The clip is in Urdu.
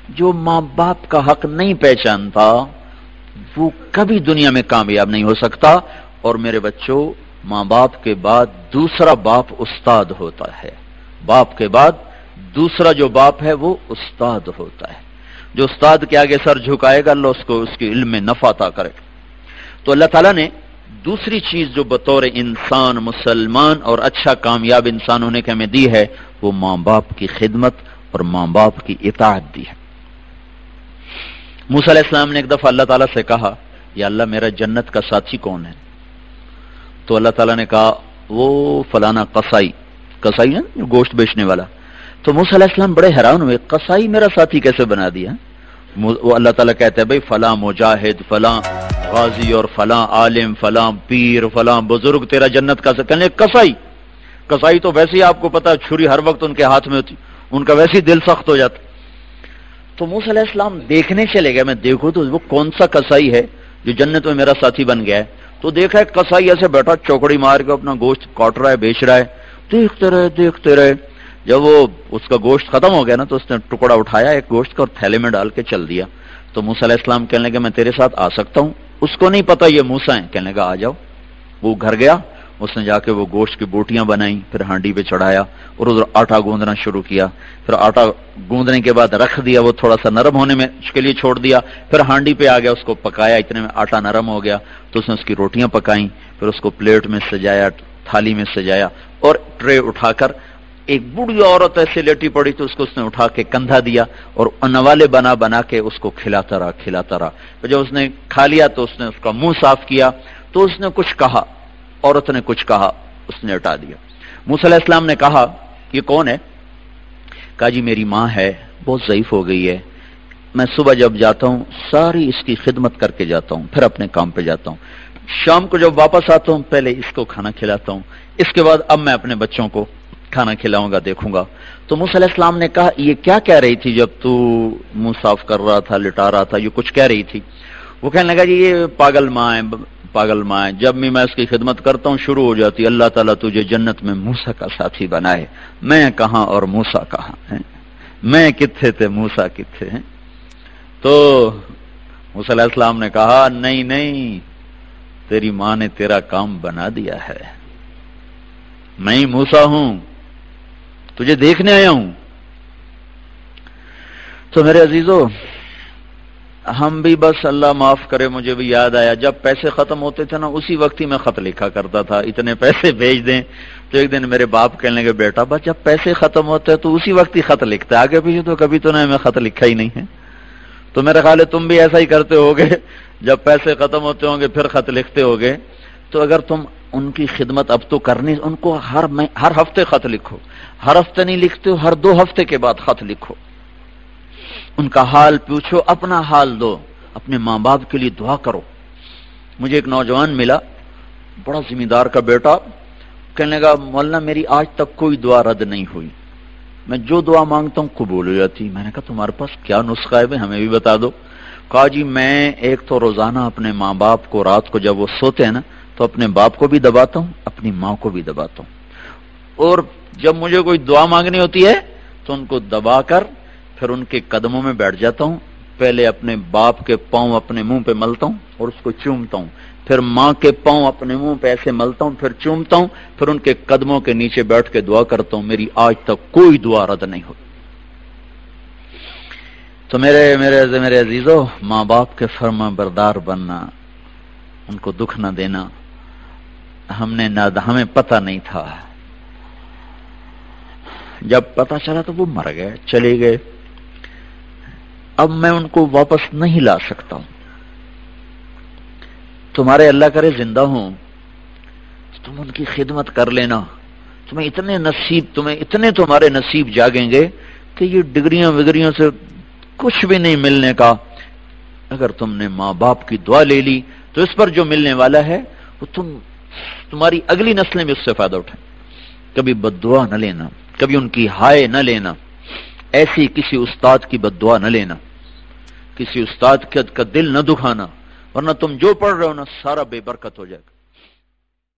جو ماں باپ کا حق نہیں پہچانتا وہ کبھی دنیا میں کامیاب نہیں ہو سکتا. اور میرے بچوں، ماں باپ کے بعد دوسرا باپ استاد ہوتا ہے. باپ کے بعد دوسرا جو باپ ہے وہ استاد ہوتا ہے. جو استاد کے آگے سر جھکائے گا اللہ اس کو اس کے علم میں نفع عطا کرے. تو اللہ تعالیٰ نے دوسری چیز جو بطور انسان مسلمان اور اچھا کامیاب انسان ہونے کے ہمیں دی ہے وہ ماں باپ کی خدمت اور ماں باپ کی اطاعت دی ہے. موسیٰ علیہ السلام نے ایک دفعہ اللہ تعالیٰ سے کہا یا اللہ میرا جنت کا ساتھی کون ہے؟ تو اللہ تعالیٰ نے کہا وہ فلانا قصائی ہے گوشت بیچنے والا. تو موسیٰ علیہ السلام بڑے حیران ہوئے، قصائی میرا ساتھی کیسے بنا دیا؟ وہ اللہ تعالیٰ کہتے ہیں بھائی فلاں مجاہد، فلاں غازی اور فلاں عالم، فلاں پیر، فلاں بزرگ تیرا جنت کا کہنے قصائی تو ویسے ہی آپ کو پتا چھری ہر وقت ان کے ہاتھ میں ہوتی، ان کا ویسے ہی دل سخت ہو جاتا. تو موسیٰ علیہ السلام دیکھنے چلے گئے، میں دیکھوں تو وہ کون سا قصائی ہے جو جنت میں میرا ساتھی بن گیا ہے. تو دیکھا ہے قصائی ایسے بیٹھا چوکڑی مار کے اپنا گوشت کاٹ رہا ہے، بیچ رہا ہے. دیکھتے رہے جب وہ اس کا گوشت ختم ہو گیا نا تو اس نے ٹکڑا اٹھایا ایک گوشت کا اور تھیلے میں ڈال کے چل دیا. تو موسیٰ علیہ السلام کہنے لگے میں تیرے ساتھ آ سکتا ہوں؟ اس کو نہیں پتا یہ موسیٰ ہیں. کہنے لگا آ جاؤ. وہ گھر گیا، اس نے جا کے وہ گوشت کی بوٹیاں بنائیں، پھر ہانڈی پہ چڑھایا اور ادھر آٹا گوندنا شروع کیا. پھر آٹا گوندنے کے بعد رکھ دیا، وہ تھوڑا سا نرم ہونے میں کے لیے چھوڑ دیا. پھر ہانڈی پہ آ گیا، اس کو پکایا، اتنے میں آٹا نرم ہو گیا تو اس نے اس کی روٹیاں پکائیں. پھر اس کو پلیٹ میں سجایا، تھالی میں سجایا اور ٹرے اٹھا کر ایک بوڑھی عورت ایسے لیٹی پڑی تو اس نے اٹھا کے کندھا دیا اور نوالے بنا کے اس کو کھلاتا رہا. جب اس نے کھا لیا تو اس نے اس کا منہ صاف کیا تو اس نے کچھ کہا، عورت نے کچھ کہا، اس نے ہٹا دیا. موسیٰ علیہ السلام نے کہا یہ کون ہے؟ کہا جی میری ماں ہے، بہت ضعیف ہو گئی ہے. میں صبح جب جاتا ہوں ساری اس کی خدمت کر کے جاتا ہوں، پھر اپنے کام پہ جاتا ہوں. شام کو جب واپس آتا ہوں پہلے اس کو کھانا کھلاتا ہوں، اس کے بعد اب میں اپنے بچوں کو کھانا کھلاؤں گا، دیکھوں گا. تو موسیٰ علیہ السلام نے کہا یہ کیا کہہ رہی تھی جب تو منہ صاف کر رہا تھا، لٹا رہا تھا، یہ کچھ کہہ رہی تھی؟ وہ کہنے لگا جی یہ پاگل ماں ہے، جب بھی میں اس کی خدمت کرتا ہوں شروع ہو جاتی اللہ تعالیٰ تجھے جنت میں موسیٰ کا ساتھی بنائے. میں کہاں اور موسیٰ کہاں ہے؟ میں کتھے تھے موسیٰ کتھے ہیں؟ تو موسیٰ علیہ السلام نے کہا نہیں تیری ماں نے تیرا کام بنا دیا ہے، میں ہی موسیٰ ہوں، تجھے دیکھنے آیا ہوں. تو میرے عزیزو ہم بھی بس اللہ معاف کرے مجھے بھی یاد آیا جب پیسے ختم ہوتے تھے نا اسی وقت ہی میں خط لکھا کرتا تھا، اتنے پیسے بھیج دیں. تو ایک دن میرے باپ کہنے لگے بیٹا بس جب پیسے ختم ہوتے ہیں تو اسی وقت ہی خط لکھتا ہے، آگے پیچھے تو کبھی تو نہیں میں خط لکھا ہی نہیں ہے. تو میرا خیال ہے تم بھی ایسا ہی کرتے ہوگے، جب پیسے ختم ہوتے ہوں گے پھر خط لکھتے ہوگے. تو اگر تم ان کی خدمت اب تو کرنی، ان کو ہر ہفتے خط لکھو، ہر ہفتے نہیں لکھتے ہو ہر 2 ہفتے کے بعد خط لکھو، ان کا حال پوچھو، اپنا حال دو، اپنے ماں باپ کے لیے دعا کرو. مجھے ایک نوجوان ملا، بڑا ذمہ دار کا بیٹا، کہنے لگا مولانا میری آج تک کوئی دعا رد نہیں ہوئی، میں جو دعا مانگتا ہوں قبول ہو جاتی. میں نے کہا تمہارے پاس کیا نسخہ ہے ہمیں بھی بتا دو. کہا جی میں ایک تو روزانہ اپنے ماں باپ کو رات کو جب وہ سوتے ہیں نا تو اپنے باپ کو بھی دباتا ہوں، اپنی ماں کو بھی دباتا ہوں، اور جب مجھے کوئی دعا مانگنی ہوتی ہے تو ان کو دبا کر پھر ان کے قدموں میں بیٹھ جاتا ہوں. پہلے اپنے باپ کے پاؤں اپنے منہ پہ ملتا ہوں اور اس کو چومتا ہوں، پھر ماں کے پاؤں اپنے منہ پہ ایسے ملتا ہوں، پھر چومتا ہوں، پھر ان کے قدموں کے نیچے بیٹھ کے دعا کرتا ہوں. میری آج تک کوئی دعا رد نہیں ہوئی. تو میرے عزیزو ماں باپ کے فرما بردار بننا، ان کو دکھ نہ دینا، ہمیں پتہ نہیں تھا، جب پتہ چلا تو وہ مر گئے، چلے گئے. اب میں ان کو واپس نہیں لا سکتا ہوں. تمہارے اللہ کرے زندہ ہوں تم ان کی خدمت کر لینا، تمہیں اتنے تمہارے نصیب جاگیں گے کہ یہ ڈگریاں سے کچھ بھی نہیں ملنے کا. اگر تم نے ماں باپ کی دعا لے لی تو اس پر جو ملنے والا ہے وہ تمہاری اگلی نسلیں بھی اس سے فائدہ اٹھائیں. کبھی بد دعا نہ لینا، کبھی ان کی ہائے نہ لینا، ایسی کسی استاد کی بد دعا نہ لینا، کسی استاد کا دل نہ دکھانا، ورنہ تم جو پڑھ رہے ہو نا سارا بے برکت ہو جائے گا.